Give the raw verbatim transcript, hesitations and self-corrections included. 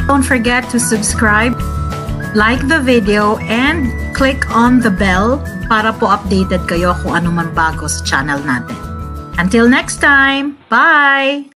Don't forget to subscribe, like the video, and click on the bell para po updated kayo kung ano man bago sa channel natin. Until next time, bye!